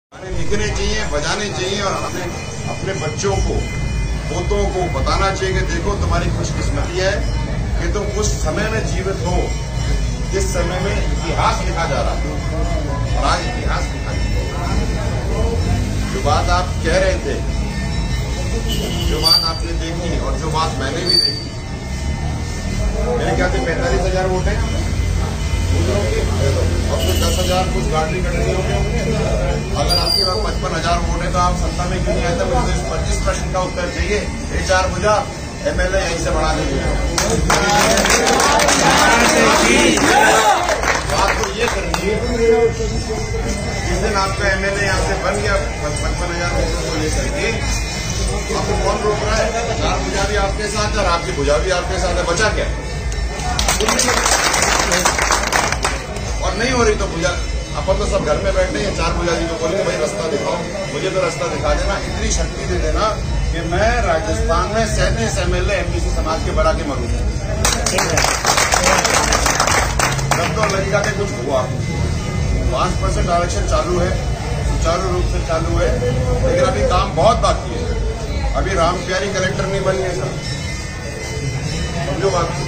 लिखने चाहिए, बजाने चाहिए और अपने बच्चों को, पोतों को बताना चाहिए कि देखो तुम्हारी खुशकिस्मती है कि तुम उस समय में जीवित हो जिस समय में इतिहास लिखा जा रहा है। और आज इतिहास लिखा जा रहा है। जो बात आप कह रहे थे, जो बात आपने देखी और जो बात मैंने भी देखी, मेरे ख्याल से 45,000 वोट है और कुछ 10,000 कुछ गाड़ी कटनी होंगे। अगर आपके पास 55,000 वोट है तो आप सत्ता में क्यों नहीं आए थे? मुझे इस प्रश्न का उत्तर चाहिए। ये 4 भुजा एमएलए यहीं से बढ़ा दीजिए। बात तो ये करनी है, जिस दिन आपका एमएलए यहाँ से बन गया 55,000 वोटों को लेकर के, आपको कौन रोक रहा है? 4 भुजा भी आपके साथ है और आपकी भुजा भी आपके साथ है। बचा क्या? और नहीं हो रही तो भुजा, अपन तो सब घर में बैठे हैं। 4 भुजा जी को बोलेंगे भाई रास्ता दिखाओ, मुझे तो रास्ता दिखा देना, इतनी शक्ति दे देना कि मैं राजस्थान में 37 एमएलए एमबीसी समाज के बढ़ा के मरूँ। जब तो ललिता के कुछ हुआ, 5% आरक्षण चालू है, सुचारू रूप से चालू है, लेकिन अभी काम बहुत बाकी है। अभी राम प्यारी कलेक्टर नहीं बनी है सर। समझो बात,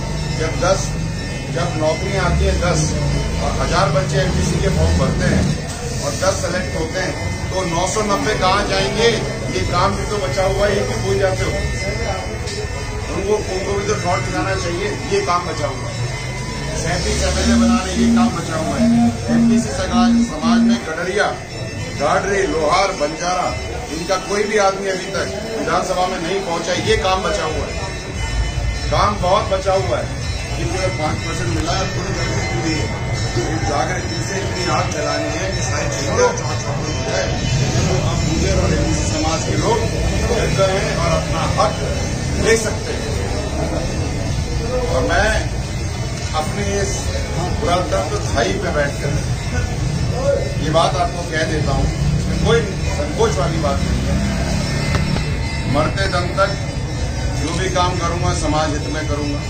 जब नौकरियां आती है 10 और 1000 बच्चे एमपीसी के फॉर्म भरते हैं और 10 सेलेक्ट होते हैं तो 990 कहाँ जाएंगे? ये काम भी तो बचा हुआ है, ये भी भूल जाते हो। उनको भी तो फ्रॉड दिखाना चाहिए। ये काम बचा हुआ है, 37 एमएलए बनाने, ये काम बचा हुआ है। एमपीसी समाज में गडरिया, गाडरे, लोहार, बंजारा, इनका कोई भी आदमी अभी तक विधानसभा में नहीं पहुंचा। ये काम बचा हुआ है, काम बहुत बचा हुआ है। ये केवल 5% मिला है, पूरी गलती की गई है। जाकर इनसे इतनी आग जलानी है कि सारी चीजें चौक हो जाए। अब मुझे और एमपीसी समाज के लोग जल गए हैं और अपना हक ले सकते हैं। और मैं अपनी इस पुरातत्व खाई पे बैठकर ये बात आपको कह देता हूँ, इसमें कोई संकोच वाली बात नहीं है। मरते दम तक जो भी काम करूंगा समाज हित में करूंगा,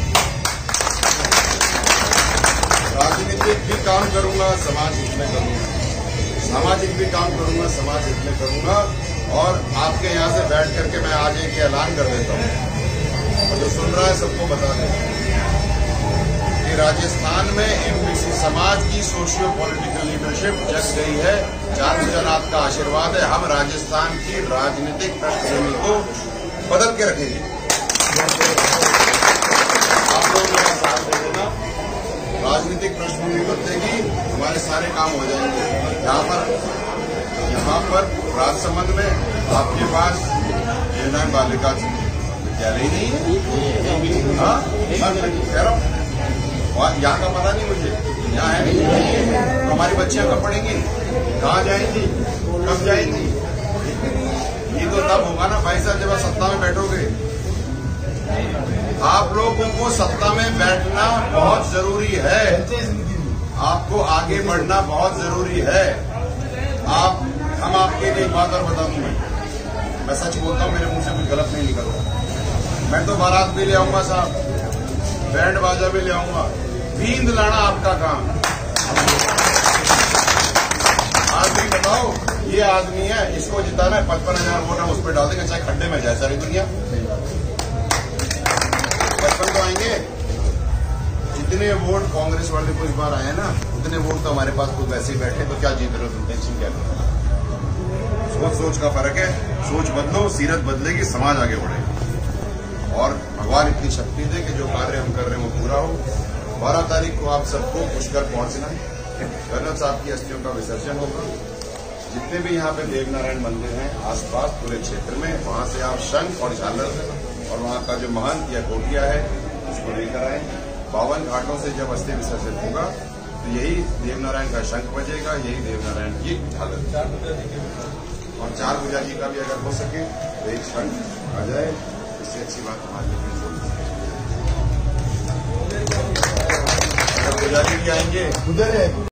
राजनीतिक भी काम करूंगा समाज हित में करूंगा, सामाजिक भी काम करूंगा समाज हित में करूंगा। और आपके यहाँ से बैठ करके मैं आज एक ऐलान कर देता हूँ और जो सुन रहा है सबको बता दें कि राजस्थान में एमपीसी समाज की सोशियो पॉलिटिकल लीडरशिप जग गई है। 4 भुजानाथ का आशीर्वाद है। हम राजस्थान की राजनीतिक पृष्ठभूमि को बदल के रखेंगे। आप लोग मेरा साथ दे देना, राजनीतिक पृष्ठभूमि बदलेगी, हमारे सारे काम हो जाएंगे। यहाँ पर राजसमंद में आपके पास जयनारायण बालिका विद्यालय नहीं है। हाँ, कह रहा हूँ, यहाँ का पता नहीं मुझे, यहाँ है नहीं। तो हमारी बच्चियां कब पढ़ेंगी, कहाँ जाएंगी, कब जाएंगी? ये तो तब होगा ना भाई साहब जब आप सत्ता में बैठोगे। आप लोगों को सत्ता में बैठना बहुत जरूरी है, आपको आगे बढ़ना बहुत जरूरी है। हम आपके लिए एक बात और बता दूं, मैं सच बोलता हूं, मेरे मुंह से कुछ गलत नहीं निकलता। मैं तो बारात भी ले आऊंगा साहब, बैंड बाजा भी ले आऊंगा, नींद लाना आपका काम। आज भी बताओ, ये आदमी है, इसको जिताना है, 55,000 वोट हम उस पर डाल देंगे, चाहे खड्डे में जाए सारी दुनिया। 55 तो आएंगे। जितने वोट कांग्रेस वाले को इस बार आए ना, उतने वोट तो हमारे पास खुद वैसे ही बैठे, तो क्या जीत रहे हो? टेंशन क्या है? सोच का फर्क है। सोच बदलो, सीरत बदलेगी, समाज आगे बढ़ेगा। और भगवान इतनी शक्ति दे कि जो कार्य हम कर रहे हैं वो पूरा हो। 12 तारीख को आप सबको पुष्कर पहुंचना है। कर्नल साहब की अस्थियों का विसर्जन होगा। जितने भी यहाँ पे देवनारायण मंदिर हैं आसपास पूरे क्षेत्र में, वहां से आप शंख और झालर और वहाँ का जो महंत या कोटिया है उसको लेकर आए। 52 घाटों से जब अस्थि विसर्जन होगा तो यही देवनारायण का शंख बजेगा, यही देवनारायण की झालर। और 4 भुजा जी का भी अगर हो सके तो एक शंख आ जाए, इससे अच्छी बात हमारे लिए भुजा जी भी आएंगे उधर है।